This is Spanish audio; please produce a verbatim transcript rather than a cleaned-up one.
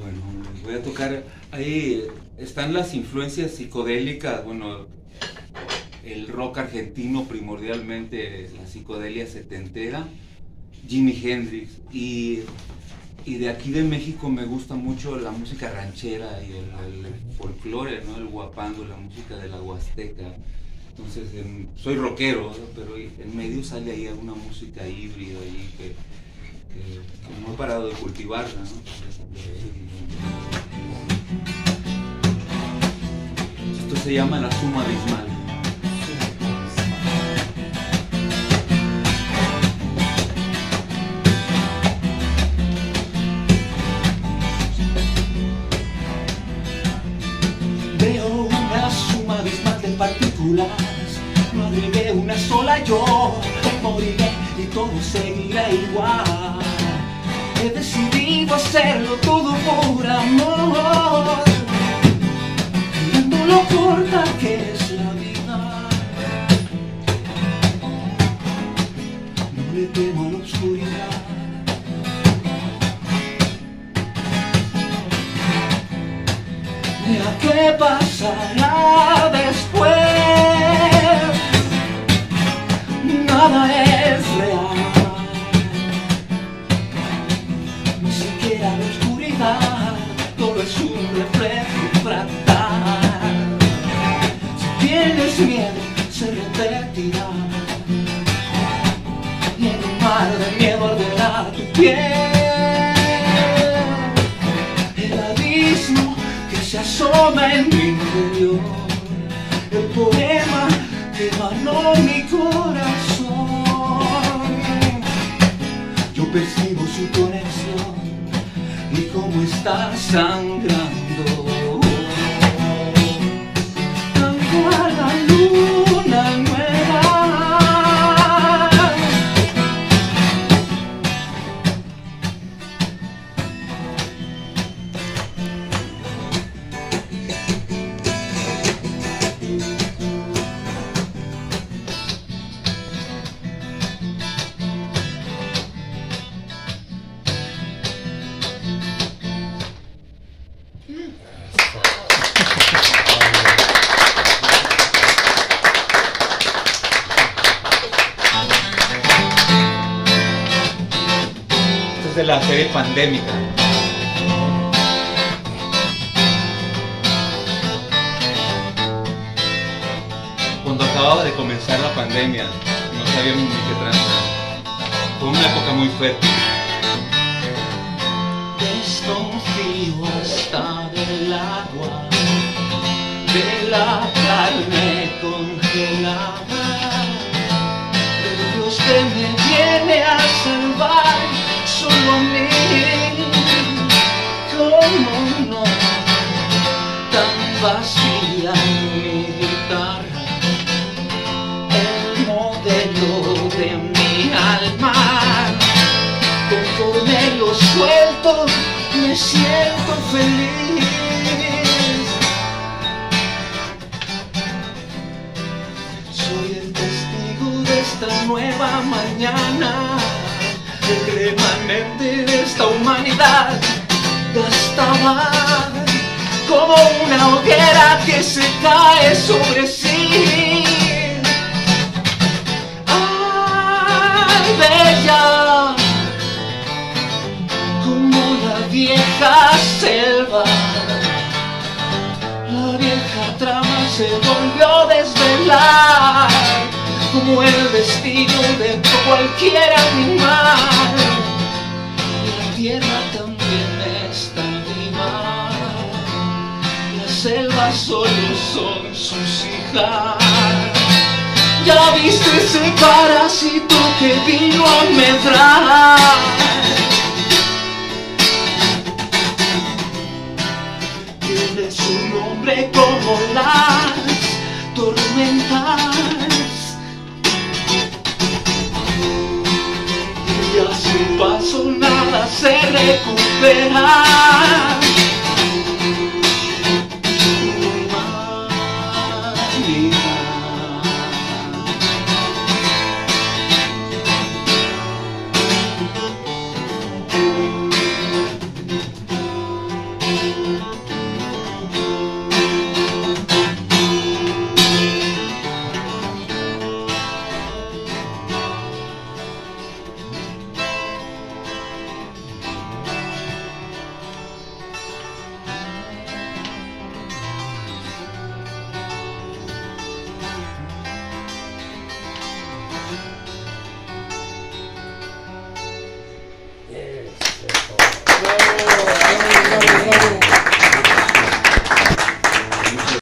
Bueno, les voy a tocar, ahí están las influencias psicodélicas, bueno, el rock argentino primordialmente, la psicodelia setentera, Jimi Hendrix, y, y de aquí de México me gusta mucho la música ranchera y el, el folclore, ¿no? El huapango, la música de la Huasteca. Entonces, en, soy rockero, ¿no? Pero en medio sale ahí alguna música híbrida ahí que, que, que no he parado de cultivarla, ¿no? Esto se llama la suma abismal. Veo una suma abismal de partículas, no agregué una sola yo, moriré y todo seguirá igual. He decidido hacerlo todo por amor, viendo lo corta que es la vida. No le temo a la oscuridad. Mira qué pasará después. Nada es real, ni siquiera la oscuridad. Todo es un reflejo fractal. Si tienes miedo, se repetirá, y en un mar de miedo arderá tu piel. El abismo que se asoma en mi interior, el poema que emanó mi corazón. Yo percibo su conexión y cómo está sangrando. Tal cual la luna nueva. De la serie Pandémica. Cuando acababa de comenzar la pandemia, no sabíamos ni qué tranza. Fue una época muy fértil. Desconfío hasta del agua, de la carne congelada, del Dios que me viene a salvar. Solo a mí, como no, tan vacía mi guitarra, el modelo de mi alma. Conforme lo suelto, me siento feliz. Soy el testigo de esta nueva mañana, el remanente de esta humanidad gastaba como una hoguera que se cae sobre sí. ¡Ay, bella! Como la vieja selva, la vieja trama se volvió a desvelar, como el destino de cualquier animal. La tierra también está viva, las selvas solo son sus hijas. Ya viste ese parásito que vino a medrar. Tiene su nombre como las tormentas, y a su paso nada se recupera.